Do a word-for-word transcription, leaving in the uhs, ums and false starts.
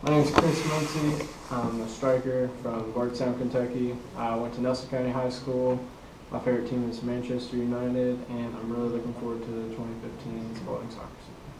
My name is Chris Muncie. I'm a striker from Bardstown, Kentucky. I went to Nelson County High School. My favorite team is Manchester United, and I'm really looking forward to the twenty fifteen Spalding Soccer season.